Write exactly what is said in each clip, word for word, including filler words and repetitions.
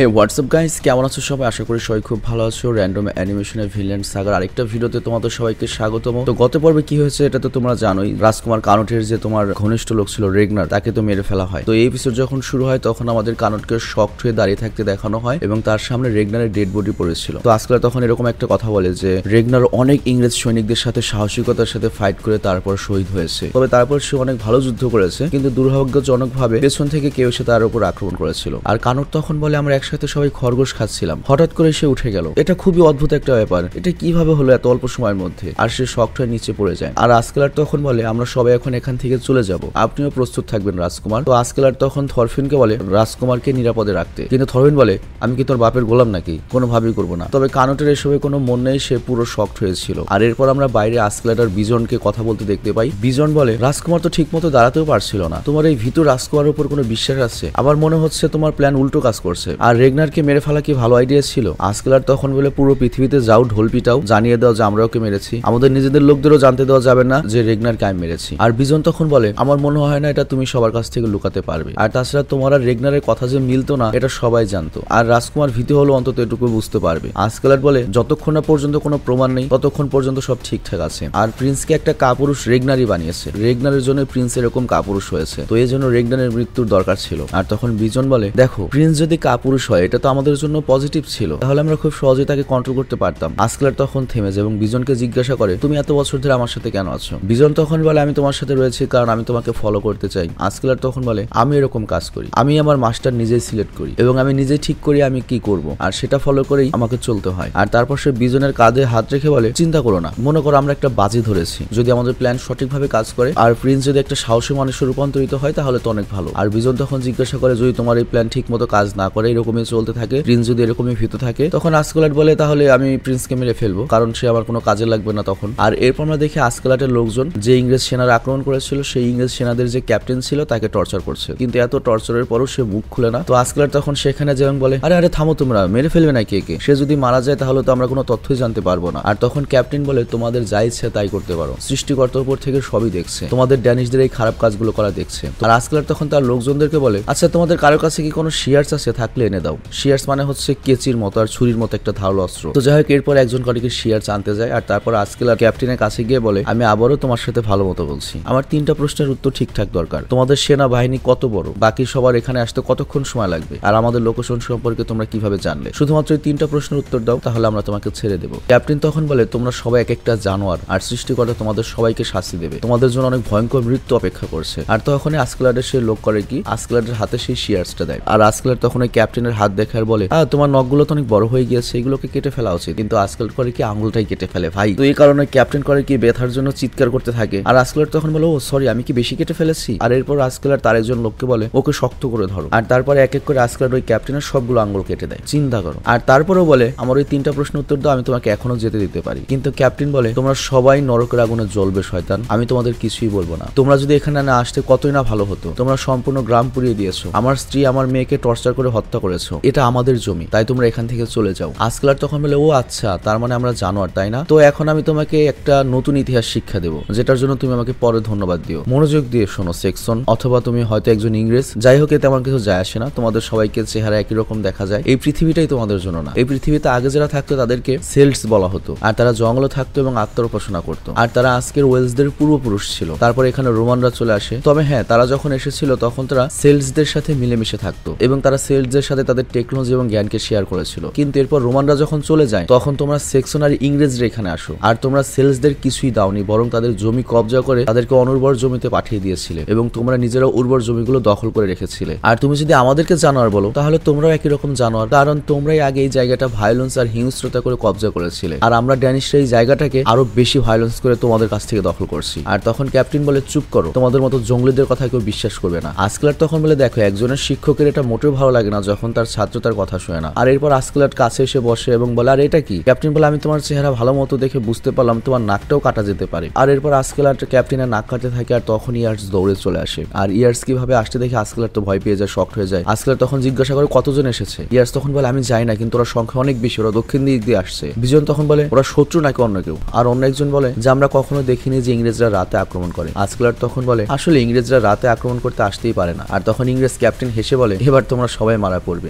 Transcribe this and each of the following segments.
হে WhatsApp guys, কেমন আছো সবাই? আশা করি সবাই খুব ভালো আছো। র্যান্ডম অ্যানিমেশনের ভিলেন সাগার আরেকটা ভিডিওতে তোমাদের সবাইকে স্বাগতম। তো গত পর্বে কি হয়েছে এটা তো তোমরা জানোই। রাজকুমার কানটের যে তোমার ঘনিষ্ঠ লোক ছিল রেগনার, তাকে তো মেরে ফেলা হয়। তো এই এপিসোড যখন শুরু হয় তখন আমাদের কানটকে শকড হয়ে দাঁড়িয়ে থাকতে দেখানো হয় এবং তার সামনে রেগনারের ডেড বডি পড়েছিল। তো আজকাল তখন এরকম একটা কথা বলে যে রেগনার অনেক ইংরেজ সৈনিকদের সাথে সাহসিকতার সাথে ফাইট করে তারপর শহীদ হয়েছে। তবে তারপর সে অনেক ভালো যুদ্ধ করেছে, কিন্তু দুর্ভাগ্যজনকভাবে পেছন থেকে কেউ এসে তার উপর আক্রমণ করেছিল। আর কানট তখন বলে আমরা একসাথে সবাই খরগোশ খাচ্ছিলাম, হঠাৎ করে সে উঠে গেল। এটা খুবই অদ্ভুত একটা ব্যাপার, এটা কিভাবে হলো এত অল্প সময়ের মধ্যে? আর সে শকড হয়ে নিচে পড়ে যায়। আর আজকালার তখন বলে আমরা সবাই এখন এখান থেকে চলে যাব, আপনিও প্রস্তুত থাকবেন রাজকুমার। তো আজকালার তখন থরফিনকে বলে রাজকুমারকে নিরাপদে রাখতে, কিন্তু থরফিন বলে আমি কি তোর বাপের গোলাম নাকি, কোনোভাবেই করবো না। তবে কানটের এসবে কোনো মন নেই, সে পুরো শকড হয়েছিল। আর এরপর আমরা বাইরে আজকালার আর বিজনকে কথা বলতে দেখতে পাই। বিজন বলে রাজকুমার তো ঠিক মতো দাঁড়াতেও পারছিল না, তোমার এই ভীতু রাজকুমারের উপর কোনো বিশ্বাস আছে? আমার মনে হচ্ছে তোমার প্ল্যান উল্টো কাজ করছে। আর রেগনারকে মেরে ফেলা কি ভালো আইডিয়া ছিল? আজকালার তখন বলে পুরো পৃথিবীতে যাও, ঢোল পিটাও, জানিয়ে দাও যে আমরা ওকে মেরেছি, আমাদের নিজেদের লোকদেরও জানতে দেওয়া যাবে না যে রেগনারকে আমি মেরেছি। আর বিজন তখন বলে আমার মনে হয় না এটা তুমি সবার কাছ থেকে লুকাতে পারবে। আর তাছাড়া তোমার আর রেগনারের কথা যে মিলতো না এটা সবাই জানতো, আর রাজকুমার ভীতি হলো অন্তত এটুকু বুঝতে পারবে। আজকালার বলে যতক্ষণ না পর্যন্ত কোনো প্রমাণ নেই ততক্ষণ পর্যন্ত সব ঠিকঠাক আছে। আর প্রিন্সকে একটা কাপুরুষ রেগনারই বানিয়েছে, রেগনারের জন্য প্রিন্স এরকম কাপুরুষ হয়েছে, তো এই জন্য রেগনারের মৃত্যুর দরকার ছিল। আর তখন বিজন বলে দেখো প্রিন্স যদি কাপুরুষ হয় এটা তো আমাদের জন্য পজিটিভ ছিল, তাহলে আমরা খুব সহজে তাকে কন্ট্রোল করতে পারতাম। আজকালার তখন থেমে যায় এবং বিজনকে জিজ্ঞাসা করে তুমি এত বছর ধরে আমার সাথে কেন আছো? বিজন তখন বলে আমি তোমার সাথে রয়েছি কারণ আমি তোমাকে ফলো করতে চাই। আজকালার তখন বলে আমি এরকম কাজ করি, আমি আমার মাস্টার নিজেই সিলেক্ট করি এবং আমি নিজেই ঠিক করি আমি কি করব, আর সেটা ফলো করেই আমাকে চলতে হয়। আর তারপর সে বিজনের কাঁধে হাত রেখে বলে চিন্তা করো না, মনে করো আমরা একটা বাজি ধরেছি, যদি আমাদের প্ল্যান সঠিকভাবে কাজ করে আর প্রিন্স যদি একটা সাহসী মানুষের রূপান্তরিত হয় তাহলে তো অনেক ভালো। আর বিজন তখন জিজ্ঞাসা করে যদি তোমার এই প্ল্যান ঠিক মতো কাজ না করে, এরকমই চলতে থাকে, প্রিন্স যদি এরকমই ভীত থাকে, তখন আজকালার বলে তাহলে আমি প্রিন্সকে মেরে ফেলবো, কারণ সে আমার কোনো কাজে লাগবে না তখন। আর এরপর আমরা দেখি আজকালাটের লোকজন যে ইংরেজ সেনারা আক্রমণ করেছিল সেই ইংরেজ সেনাদের যে ক্যাপ্টেন ছিল তাকে টর্চার করছে, কিন্তু এত টর্চারের পরও সে মুখ খুলে না। তো আজকালার তখন সেখানে যেমন বলে আরে আরে থামো, তোমরা মেরে ফেলবে না কে কে, সে যদি মারা যায় তাহলে তো আমরা কোনো তথ্যই জানতে পারবো না। আর তখন ক্যাপ্টেন বলে তোমাদের যা ইচ্ছে তাই করতে পারো, সৃষ্টিকর্তার উপর থেকে সবই দেখছে, তোমাদের ড্যানিশদের এই খারাপ কাজগুলো করা দেখছে। আর আজকালার তখন তার লোকজনদেরকে বলে আচ্ছা তোমাদের কারোর কাছে কি কোনো শিয়ার্স আছে, থাকলে এনে দাও। শিয়ার্স মানে হচ্ছে কেচির মতো আর ছুরির মতো একটা ধারালো অস্ত্র। তো যাই হোক এরপর একজন কারিকে শিয়ার্স আনতে যায়। আর তারপর আজকালার ক্যাপ্টেনের কাছে গিয়ে বলে আমি আবারও তোমার সাথে ভালো মতো বলছি, আমার তিনটা প্রশ্নের উত্তর ঠিকঠাক দরকার। তোমাদের সেনাবাহিনী কত বড়, বাকি সবার এখানে আসতে কতক্ষণ সময় লাগবে, আর আমাদের লোকেশন সম্পর্কে তোমরা কিভাবে জানলে? শুধুমাত্র এই তিনটা প্রশ্নের উত্তর দাও, তাহলে আমরা তোমাকে ছেড়ে দেবো। ক্যাপ্টেন তখন বলে তোমরা সবাই এক একটা জানোয়ার, আর সৃষ্টিকর্তা তোমাদের সবাইকে শাস্তি দেবে, তোমাদের জন্য অনেক ভয়ঙ্কর মৃত্যু অপেক্ষা করছে। আর তখন আজকালারের সে লোক করে কি আজকালারের হাতে সেই শিয়ার্সটা দেয়। আর আজকালার তখন ওই ক্যাপ্টেনের হাত দেখার বলে আহ তোমার নখগুলো তো অনেক বড় হয়ে গিয়েছে, এগুলোকে কেটে ফেলা উচিত, কিন্তু আজকাল করে কি আঙুলটাই কেটে ফেলে ভাই। তো এই কারণে ক্যাপ্টেন করে কি ব্যথার জন্য চিৎকার করতে থাকে। আর আজকালার তখন বলে ও সরি আমি কি বেশি কেটে ফেলেছি? আর এরপর আজকালার তার একজন লোককে বলে ওকে শক্ত করে ধরো। আর তারপরে এক এক করে আজকালার ওই ক্যাপ্টেনের সবগুলো আঙুল কেটে দেয়, চিন্তা করো। আর তারপরেও বলে আমার ওই তিনটা প্রশ্ন উত্তর দাও, আমি তোমাকে এখনো যেতে দিতে পারি। কিন্তু ক্যাপ্টেন বলে তোমরা সবাই নরকের আগুনে জ্বলবে শয়তান, আমি তোমাদের কিছুই বলবো না। তোমরা যদি এখানে না আসতে কতই না ভালো হতো, তোমরা সম্পূর্ণ গ্রাম পুড়িয়ে দিয়েছো, আমার স্ত্রী আমার মেয়েকে টর্চার করে হত্যা করেছো, এটা আমাদের জমি, তাই তোমরা এখান থেকে চলে যাও। আজকালার তখন বলে ও আচ্ছা তার মানে আমরা জানোয়ার তাই না, তো এখন আমি তোমাকে একটা নতুন ইতিহাস শিক্ষা দেবো, যেটার জন্য তুমি আমাকে পরে ধন্যবাদ দিও। মনোযোগ দিয়ে শোনো সেকশন, অথবা তুমি হয়তো একজন ইংরেজ, যাই হোক এতে আমার কিছু যায় আসে না, তোমাদের সবাইকে চেহারা একই রকম দেখা যায়, এই পৃথিবীটাই তোমাদের জন্য না। এই পৃথিবীতে আগে যারা থাকতো তাদেরকে সেলস বলা হতো, আর তারা জঙ্গলে থাকতো এবং আত্মার উপাসনা করতো, আর তারা আজকের ওয়েলসদের পূর্বপুরুষ ছিল। তারপর এখানে রোমানরা চলে আসে, তবে হ্যাঁ তারা যখন এসেছিল তখন তারা সেলসদের সাথে মিলেমিশে থাকতো এবং তারা সেলসদের সাথে তাদের টেকনোলজি এবং জ্ঞানকে শেয়ার করেছিল। কিন্তু এরপর রোমানরা যখন চলে যায় তখন তোমরা সেকশন আর ইংরেজরা এখানে আসো, আর তোমরা সেলসদের কিছুই দাওনি, বরং তাদের জমি কবজা করে তাদেরকে অনুর্বর জমিতে পাঠিয়ে দিয়েছিলে এবং তোমরা নিজেরা উর্বর জমিগুলো দখল করে রেখেছিলে। আর তুমি যদি আমাদেরকে জানোয়ার বলো তাহলে তোমরাও একই রকম জানোয়ার, কারণ তোমরাই আগে এই জায়গাটা ভায়োলেন্স আর হিংস্রতা করে কবজা করেছিলে, আর আমরা ড্যানিশরা এই জায়গাটাকে আরো বেশি ভায়োলেন্স করে তোমাদের কাছ থেকে দখল করছি। আর তখন ক্যাপ্টেন বলে চুপ করো, তোমাদের মতো জঙ্গলিদের কথা কেউ বিশ্বাস করবে না। আজকালার তখন বলে দেখো একজনের শিক্ষকের এটা মোটেও ভালো লাগে না যখন তার ছাত্র তার কথা শোনে না। আর এরপর আজকালার কাছে এসে বসে এবং বলে আর এটা কি? ক্যাপ্টেন বলে আমি তোমার চেহারা ভালো মতো দেখে বুঝতে পারলাম তোমার নাকটাও কাটা যেতে পারে। আর এরপর আজকালার ক্যাপ্টেনের নাক কাটতে থাকে, আর তখন ইয়ার্স দৌড়ে চলে আসে। আর ইয়ার্স কিভাবে আসতে দেখে আজকালার তো ভয় পেয়ে যায়, শকড হয়ে যায়। আজকালার তখন জিজ্ঞাসা করে কতজন এসেছে? ইয়ার্স তখন বলে আমি যাই না, কিন্তু ওরা সংখ্যা অনেক বেশি, ওরা দক্ষিণ দিক দিয়ে আসছে। বিজন তখন বলে ওরা শত্রু নাকি অন্য কেউ? আর অন্য একজন বলে যে আমরা কখনো দেখিনি যে ইংরেজরা রাতে আক্রমণ করে। আজকালার তখন বলে আসলে ইংরেজরা রাতে আক্রমণ করতে আসতেই পারে না। আর তখন ইংরেজ ক্যাপ্টেন হেসে বলে এবার তোমরা সবাই মারা পড়বে।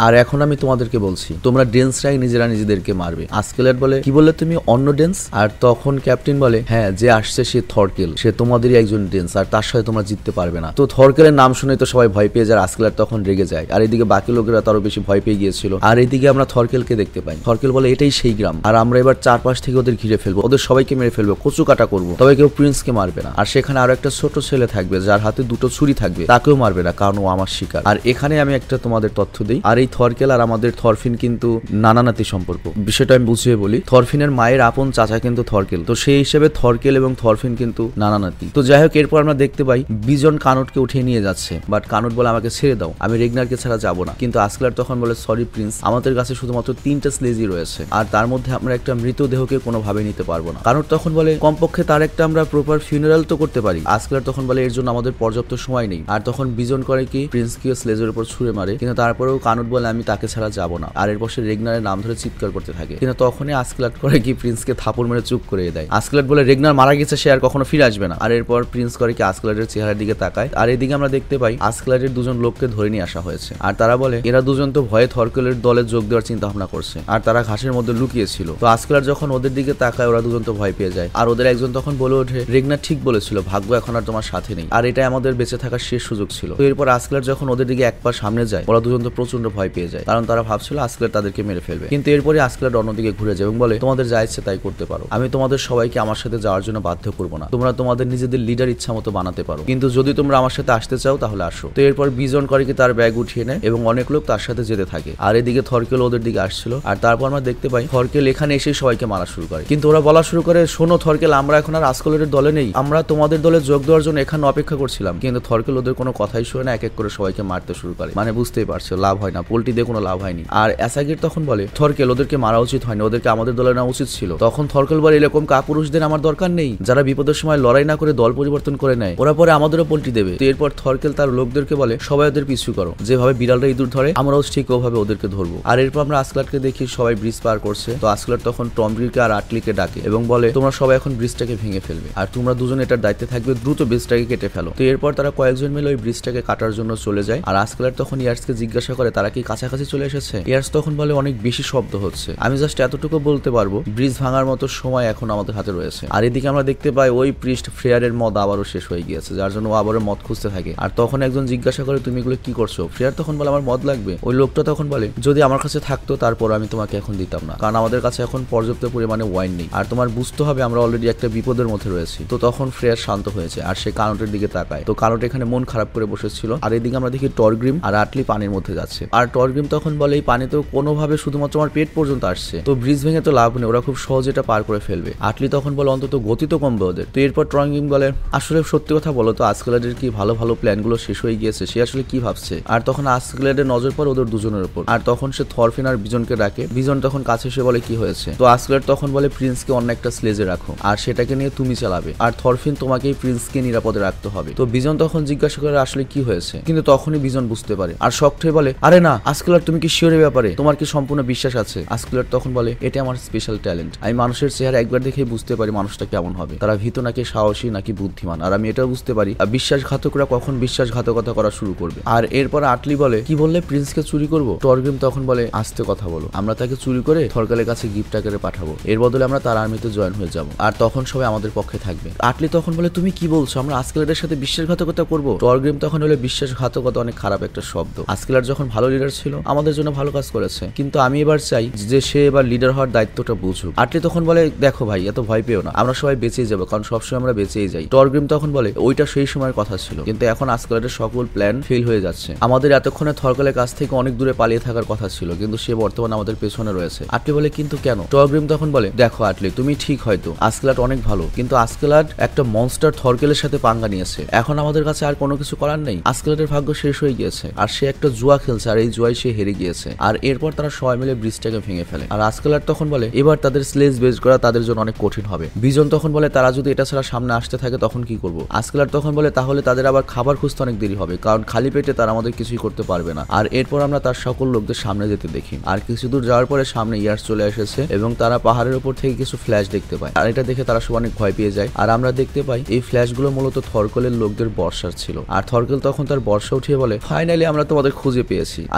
আর এখন আমি তোমাদেরকে বলছি তোমরা ডেন্সরাই নিজেরা নিজেদেরকে মারবে। আস্কেলাড বলে কি বললে তুমি অন্য ডেন্স? আর তখন ক্যাপ্টেন বলে হ্যাঁ যে আসছে সে থরকেল, সে তোমাদেরই একজন ডেন্স আর তার সাথে তোমরা জিততে পারবে না। তো থরকেলের নাম শুনে তো সবাই ভয় পেয়ে যায়, আস্কেলাড তখন রেগে যায়। আর এদিকে বাকি লোকেরা তারও বেশি ভয় পেয়ে গিয়েছিল। আর এদিকে আমরা থরকেলকে দেখতে পাই, থরকেল বলে এটাই সেই গ্রাম আর আমরা এবার চারপাশ থেকে ওদের ঘিরে ফেলবো, ওদের সবাইকে মেরে ফেলবো, কচু কাটা করবো, তবে কেউ প্রিন্সকে মারবে না। আর সেখানে আরো একটা ছোট ছেলে থাকবে যার হাতে দুটো ছুরি থাকবে, তাকেও মারবে না কারণ ও আমার শিকার। আর এখানে আমি একটা তোমাদের তথ্য দিই, আর এই থরকেল আর আমাদের থরফিন কিন্তু নানা নাতি সম্পর্ক, বিষয়টা আমি বুঝিয়ে বলি। থরফিনের মায়ের আপন চাচা কিন্তু থরকেল, তো সেই হিসেবে থরকেল এবং থরফিন কিন্তু নানা নাতি। তো যাই হোক এরপর আমরা দেখতে পাই বিজন কানুটকে উঠিয়ে নিয়ে যাচ্ছে, বাট কানুট বলে আমাকে ছেড়ে দাও, আমি রেগনারকে ছাড়া যাবো না। কিন্তু আস্কেলাড তখন বলে সরি প্রিন্স, আমাদের কাছে শুধুমাত্র তিনটা স্লেজই রয়েছে আর তার মধ্যে আমরা একটা মৃতদেহকে কোনোভাবে নিতে পারবো না। কানুট তখন বলে কমপক্ষে তার একটা আমরা প্রপার ফিউনারাল তো করতে পারি। আস্কেলাড তখন বলে এর জন্য আমাদের পর্যাপ্ত সময় নেই। আর তখন বিজন করে কি প্রিন্সকে স্লেজের উপর ছুঁড়ে মারে, কিন্তু তারপরেও কানুট বলে আমি তাকে ছাড়া যাবো না। আর এরপর সে রেগনারের নাম ধরে চিৎকার করতে থাকে, কিন্তু তখনই আস্কেলাড করে কি প্রিন্সকে থাপড় মেরে চুপ করে দেয়। আস্কেলাড বলে রেগনার মারা গেছে, সে আর কখনো ফিরে আসবে না। আর এরপর প্রিন্স করে কি আস্কেলাডের চেহারার দিকে তাকায়। আর এদিকে আমরা দেখতে পাই আস্কেলাডের দুজন লোককে ধরে নিয়ে আসা হয়েছে আর তারা বলে এরা দুজন তো ভয়ে থরকেলের দলে যোগ দেওয়ার চিন্তা ভাবনা করছে আর তারা ঘাসের মধ্যে লুকিয়েছিল। তো আস্কেলাড যখন ওদের দিকে তাকায় ওরা দুজন তো ভয় পেয়ে যায়। আর ওদের একজন তখন বলে ওঠে রেগনার ঠিক বলেছিল, ভাগ্য এখন আর তোমার সাথে নেই আর এটাই আমাদের বেঁচে থাকার শেষ সুযোগ ছিল। তো এরপর আস্কেলাড যখন ওদের দিকে এক পা সামনে যায় ওরা দুজন তো প্রচন্ড ভয় পেয়ে যায়, কারণ তারা ভাবছিল আস্কেলাড তাদেরকে মেরে ফেলবে। কিন্তু এরপরে আস্কেলাড অন্যদিকে ঘুরে যায় এবং বলে তোমাদের যা ইচ্ছে তাই করতে পারো, আমি তোমাদের সবাইকে আমার সাথে যাওয়ার জন্য বাধ্য করবো না, তোমরা তোমাদের নিজেদের লিডার ইচ্ছা মতো বানাতে পারো, কিন্তু যদি তোমরা আমার সাথে আসতে চাও তাহলে আসো। তো এরপর বিজন করে কি তার ব্যাগ উঠিয়ে নেয় এবং অনেক লোক তার সাথে যেতে থাকে। আর এদিকে থরকেল ওদের দিকে আসছিল আর তারপর আমরা দেখতে পাই থরকেল এখানে এসে সবাইকে মারা শুরু করে। কিন্তু ওরা বলা শুরু করে শোনো থরকেল, আমরা এখন আর আস্কেলাডের দলে নেই, আমরা তোমাদের দলে যোগ দেওয়ার জন্য এখানে অপেক্ষা করছিলাম। কিন্তু থরকেল ওদের কোনো কথাই শুনে না, এক এক করে সবাইকে মারতে শুরু করে। মানে বুঝতেই পারছো লাভ হয় না, পোল্ট্রি দিয়ে কোনো লাভ হয়নি। আর অ্যাসাগির তখন বলে থরকেল ওদেরকে মারা উচিত হয়নি, ওদেরকে আমাদের দলে নেওয়া উচিত ছিল। তখন থরকেল বলে এরকম কাপুরুষদের আমার দরকার নেই, যারা বিপদের সময় লড়াই না করে দল পরিবর্তন করে নেয়, ওরা পরে আমাদেরও পোল্ট্রি দেবে। তো এরপর থরকেল তার লোকদেরকে বলে সবাই ওদের পিছু করো, যেভাবে বিড়ালরা ইঁদুর ধরে আমরাও ঠিক ওভাবে ওদেরকে ধরবো। আর এরপর আমরা আস্কেলাডকে দেখি সবাই ব্রিজ পার করছে। তো আস্কেলাড তখন টমব্রিকে আর আটলিকে ডাকে এবং বলে তোমরা সবাই এখন ব্রিজটাকে ভেঙে ফেলবে আর তোমরা দুজন এটার দায়িত্বে থাকবে, দ্রুত ব্রিজটাকে কেটে ফেলো। তো এরপর তারা কয়েকজন মিলে ওই ব্রিজটাকে কাটার জন্য চলে যায়। আর আস্কেলাড তখন ইয়ার্সকে জিজ্ঞাসা করে তারা কি কাছাকাছি চলে এসেছে। ইয়ার্স তখন বলে অনেক বেশি শব্দ হচ্ছে, আমি জাস্ট এতটুকু বলতে পারবো ব্রিজ ভাঙার মতো সময় এখন আমাদের হাতে রয়েছে। আর এদিকে আমরা দেখতে পাই ওই প্রিস্ট ফ্রেয়ারের মদ আবারও শেষ হয়ে গিয়েছে, যার জন্য ও আবারও মদ খুঁজতে থাকে। আর তখন একজন জিজ্ঞাসা করে তুমি এগুলো কি করছো। ফ্রেয়ার তখন বলে আমার মদ লাগবে। ওই লোকটা তখন বলে যদি আমার কাছে থাকতো তারপর আমি তোমাকে এখন দিতাম না, কারণ আমাদের কাছে এখন পর্যাপ্ত পরিমাণে ওয়াইন নেই আর তোমার বুঝতে হবে আমরা অলরেডি একটা বিপদের মধ্যে রয়েছি। তো তখন ফ্রেয়ার শান্ত হয়েছে আর সে কানুটের দিকে তাকায়। তো কানুট এখানে মন খারাপ করে বসেছিল। আর এদিকে আমরা দেখি টরগ্রিম আর আটলি পানির মধ্যে যাচ্ছে। আর টরগ্রিম তখন বলে এই পানি তো কোনোভাবে শুধুমাত্র আমার পেট পর্যন্ত আসছে, তো ব্রিজ ভেঙে তো লাভ নেই, ওরা খুব সহজে এটা পার করে ফেলবে। আটলি তখন বলে অন্তত গতি তো কমবে ওদের। তো এরপর টরগ্রিম বলে আসলে সত্যি কথা বলো তো আস্কেলাডের কি ভালো ভালো প্ল্যানগুলো শেষ হয়ে গিয়েছে, সে আসলে কি ভাবছে। আর তখন আস্কেলাডের নজর পড়ে ওদের দুজনের উপর। আর তখন সে থরফিন আর বিজনকে ডাকে। বিজন তখন কাছে এসে বলে কি হয়েছে। তো আস্কেলাড তখন বলে প্রিন্সকে অন্য একটা স্লেজে রাখো আর সেটাকে নিয়ে তুমি চালাবে, আর থরফিন তোমাকেই প্রিন্সকে নিরাপদে রাখতে হবে। তো বিজন তখন জিজ্ঞাসা করে আসলে কি হয়েছে, কিন্তু তখনই বিজন বুঝতে পারে আর শক্ট হয়ে বলে আরে না আস্কেলাড তুমি কি শিওরের ব্যাপারে, তোমার কি সম্পূর্ণ বিশ্বাস আছে। আস্কেলাড তখন বলে এটা আমার স্পেশাল ট্যালেন্ট, আমি মানুষের চেহারা একবার দেখেই বুঝতে পারি মানুষটা কেমন হবে, তারা ভীত নাকি সাহসী নাকি বুদ্ধিমান, আর আমি এটাও বুঝতে পারি আর বিশ্বাসঘাতকরা কখন বিশ্বাসঘাতকতা করা শুরু করবে। আর এরপর আটলি বলে কি বললে প্রিন্সকে চুরি করবো। টরগ্রিম তখন বলে আস্তে কথা বলো, আমরা তাকে চুরি করে থরকেলের কাছে গিফট আকারে পাঠাবো, এর বদলে আমরা তার আর্মিতে জয়েন হয়ে যাবো আর তখন সবাই আমাদের পক্ষে থাকবে। আটলি তখন বলে তুমি কি বলছো, আমরা আস্কেলাডের সাথে বিশ্বাসঘাতকতা করবো। টরগ্রিম তখন বলে বিশ্বাসঘাতকতা অনেক খারাপ একটা শব্দ, আস্কেলাড যখন ভালো লিডার ছিল আমাদের জন্য ভালো কাজ করেছে, কিন্তু আমি এবার চাই যে সে এবার লিডার হওয়ার দায়িত্বটা বুঝুক। আটলি তখন বলে দেখো ভাই এত ভয় পেও না, আমরা সবাই বেঁচেই যাবো, কারণ সবসময় আমরা বেঁচেই যাই। টরগ্রিম তখন বলে ওইটা সেই সময়ের কথা ছিল, কিন্তু এখন আস্কেলাডের সকল প্ল্যান ফেল হয়ে যাচ্ছে, আমাদের এতক্ষণে থরকেলের কাছ থেকে অনেক দূরে পালিয়ে থাকার কথা ছিল, কিন্তু সে বর্তমানে আমাদের পেছনে রয়েছে। আটলি বলে কিন্তু কেন। টরগ্রিম তখন বলে দেখো আটলি তুমি ঠিক হয়তো আস্কেলাড অনেক ভালো, কিন্তু আস্কেলাড একটা মনস্টার থরকেলের সাথে পাঙ্গা নিয়েছে, এখন আমাদের কাছে আর কোনো কিছু করার নেই, আস্কেলাডের ভাগ্য শেষ হয়ে গিয়েছে আর সে একটা জুয়া খেলছে আর এই জুয়ায় সে হেরে গিয়েছে। আর এরপর তারা সবাই মিলে ব্রিজটাকে ভেঙে ফেলে। আর আস্কেলাড তখন বলে এবার তাদের স্লেজ বেজ করা তাদের জন্য অনেক কঠিন হবে। বিজন তখন বলে তারা যদি এটা ছাড়া সামনে আসতে থাকে তখন কি করব। আস্কেলাড তখন বলে তাহলে তাদের আবার খাবার খুঁজতে অনেক দেরি হবে, কারণ খালি পেটে তারা আমাদের কিছুই করতে পারবে না। আর এরপর আমরা তার সকল লোকদের সামনে যেতে দেখি। আর কিছু দূর যাওয়ার পরে সামনে ইয়ার্স চলে এসেছে এবং তারা পাহাড়ের উপর থেকে কিছু ফ্ল্যাশ দেখতে পায়, আর এটা দেখে তারা সব অনেক ভয় পেয়ে যায়। আর আমরা দেখতে পাই এই ফ্ল্যাশগুলো মূলত থরকেলের লোকদের বর্ষার ছিল। আর থরকেল তখন তার বর্ষা উঠিয়ে বলে ফাইনালি আমরা তোমাদের খুঁজে পেয়েছি। আর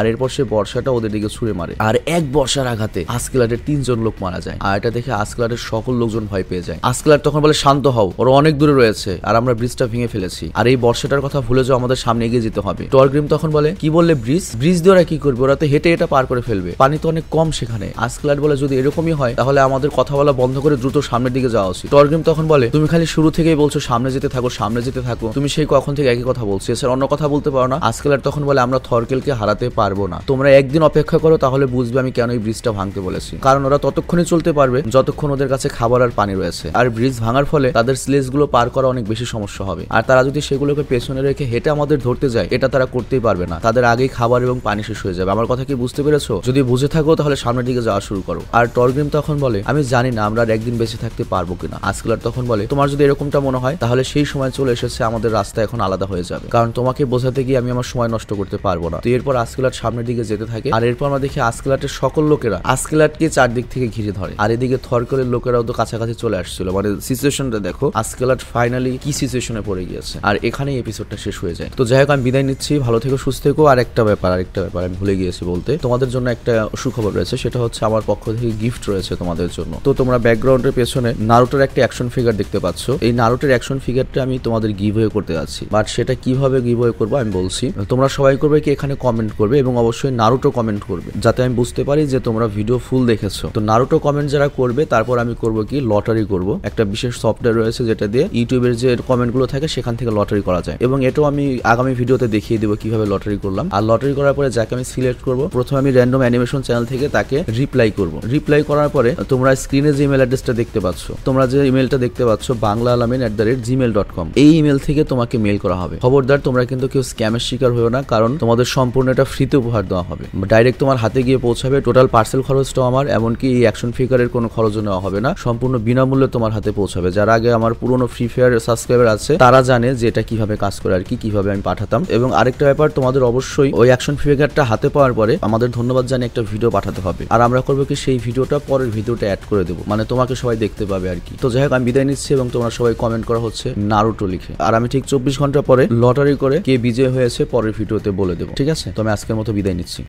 আর এরপর সে বর্ষাটা ওদের দিকে ছুঁড়ে মারে আর এক বর্ষার আঘাতে আস্কেলারের তিনজন লোক মারা যায়। আর এটা দেখে আস্কেলারের সকল লোকজন ভয় পেয়ে যায়। আস্কেলার তখন বলে শান্ত হও, ওরা অনেক দূরে রয়েছে আর আমরা ব্রিজটা ভেঙে ফেলেছি, আর এই বর্ষাটার কথা ভুলে যাও, আমাদের সামনে এগিয়ে যেতে হবে। টরগ্রিম তখন বলে কি বললে ব্রিজ? ব্রিজ দিয়ে ওরা কি করবে? ওরা তো হেঁটে এটা পার করে ফেলবে, পানি তো অনেক কম সেখানে। আস্কেলার বলে যদি এরকমই হয় তাহলে আমাদের কথা বলা বন্ধ করে দ্রুত সামনের দিকে যাওয়া উচিত। টরগ্রিম তখন বলে তুমি খালি শুরু থেকেই বলছো সামনে যেতে থাকো সামনে যেতে থাকো, তুমি সেই কখন থেকে একই কথা বলছো, এছাড়া অন্য কথা বলতে পারো না? আস্কেলার তখন বলে আমরা থরকেলকে হারাতে পারবো না, তোমরা একদিন অপেক্ষা করো তাহলে বুঝবে আমি কেন এই ব্রিজটা ভাঙতে বলেছি। কারণ ওরা ততক্ষণই চলতে পারবে যতক্ষণ ওদের কাছে খাবার আর পানি রয়েছে, আর ব্রিজ ভাঙার ফলে তাদের স্লেজ গুলো পার করা অনেক বেশি সমস্যা হবে, আর তারা যদি সেগুলোকে পেছনে রেখে হেঁটে আমাদের ধরতে যায় এটা তারা করতেই পারবে না, তাদের আগেই খাবার এবং পানি শেষ হয়ে যাবে। আমার কথা কি বুঝতে পেরেছো? যদি বুঝে থাকো তাহলে সামনের দিকে যাওয়া শুরু করো। আর টরগ্রিম তখন বলে আমি জানি না আমরা আর একদিন বেঁচে থাকতে পারবো কিনা। আস্কেলার তখন বলে তোমার যদি এরকমটা মনে হয় তাহলে সেই সময় চলে এসেছে, আমাদের রাস্তা এখন আলাদা হয়ে যাবে, কারণ তোমাকে বোঝাতে গিয়ে আমি আমার সময় নষ্ট করতে পারবো না। তো এরপর আস্কেলার সামনের দিকে যেতে থাকে, আর এরপর আমরা দেখি আস্কেলাটের সকল লোকেরা আস্কেলাটকে চারদিক থেকে ঘিরে ধরে, আর এদিকে থরকেলের লোকেরাও তো কাছাকাছি চলে আসছিল। মানে সিচুয়েশনটা দেখো, আস্কেলাট ফাইনালি কি সিচুয়েশনে পড়ে গিয়েছে। আর এখানেই এপিসোডটা শেষ হয়ে যায়। তো যাই হোক আমি বিদায় নিচ্ছি, ভালো থেকো সুস্থ থেকো। আর একটা ব্যাপার আরেকটা ব্যাপার আমি ভুলে গিয়েছি বলতে, তোমাদের জন্য একটা সুখবর রয়েছে, সেটা হচ্ছে আমার পক্ষ থেকে গিফট রয়েছে তোমাদের জন্য। তো তোমরা ব্যাকগ্রাউন্ডের পেছনে নারুটোর একটা অ্যাকশন ফিগার দেখতে পাচ্ছ, এই নারুটোর অ্যাকশন ফিগারটা আমি তোমাদের গিভওয়ে করতে যাচ্ছি, বাট সেটা কিভাবে গিভওয়ে করবো আমি বলছি। তোমরা সবাই করবে কি এখানে কমেন্ট করবে এবং অবশ্যই নারুটো কমেন্ট করবে, যাতে আমি বুঝতে পারি যে তোমরা ভিডিও ফুল দেখেছো। তো নারুটো কমেন্ট যারা করবে তারপর আমি করব কি লটারি করব, একটা বিশেষ সফটওয়্যার রয়েছে যেটা দিয়ে ইউটিউবের যে কমেন্টগুলো থাকে সেখান থেকে লটারি করা যায়, এবং এটাও আমি আগামী ভিডিওতে দেখিয়ে দেবো কিভাবে লটারি করলাম। আর লটারি করার পরে যাকে আমি সিলেক্ট করব, প্রথমে আমি র্যান্ডম অ্যানিমেশন চ্যানেল থেকে তাকে রিপ্লাই করব। রিপ্লাই করার পরে তোমরা স্ক্রিনে যে ইমেল অ্যাড্রেসটা দেখতে পাচ্ছ, তোমরা যে ইমেলটা দেখতে পাচ্ছ Bangla Alamin at the rate gmail dot com, এই ইমেল থেকে তোমাকে মেল করা হবে। খবরদার তোমরা কিন্তু কেউ স্ক্যামের শিকার হয়েও না, কারণ তোমাদের সম্পূর্ণ এটা ফ্রিতে উপহার দেওয়া হবে, ডাইরেক্ট তোমার হাতে গিয়ে পৌঁছাবে। টোটাল পার্সেল খরচটাও আমার, এমনকি এই অ্যাকশন ফিগারের কোনো খরচও নেওয়া হবে না, সম্পূর্ণ বিনামূল্যে তোমার হাতে পৌঁছাবে। যারা আগে আমার পুরনো ফ্রি ফায়ার সাবস্ক্রাইবার আছে তারা জানে যে এটা কিভাবে কাজ করে আর কি কিভাবে আমি পাঠাতাম। এবং আরেকটা ব্যাপার, তোমাদের অবশ্যই ওই অ্যাকশন ফিগারটা হাতে পাওয়ার পরে আমাদের ধন্যবাদ জানিয়ে একটা ভিডিও পাঠাতে হবে, আর আমরা করবো কি সেই ভিডিওটা পরের ভিডিওটা অ্যাড করে দেবো, মানে তোমাকে সবাই দেখতে পাবে আর কি। তো যাই হোক আমি বিদায় নিচ্ছি, এবং তোমরা সবাই কমেন্ট করা হচ্ছে নারুটো লিখে, আর আমি ঠিক চব্বিশ ঘন্টা পরে লটারি করে কে বিজয় হয়েছে পরের ভিডিওতে বলে দেবো, ঠিক আছে? তো আমি আজকের মতো বিদায় নিচ্ছি।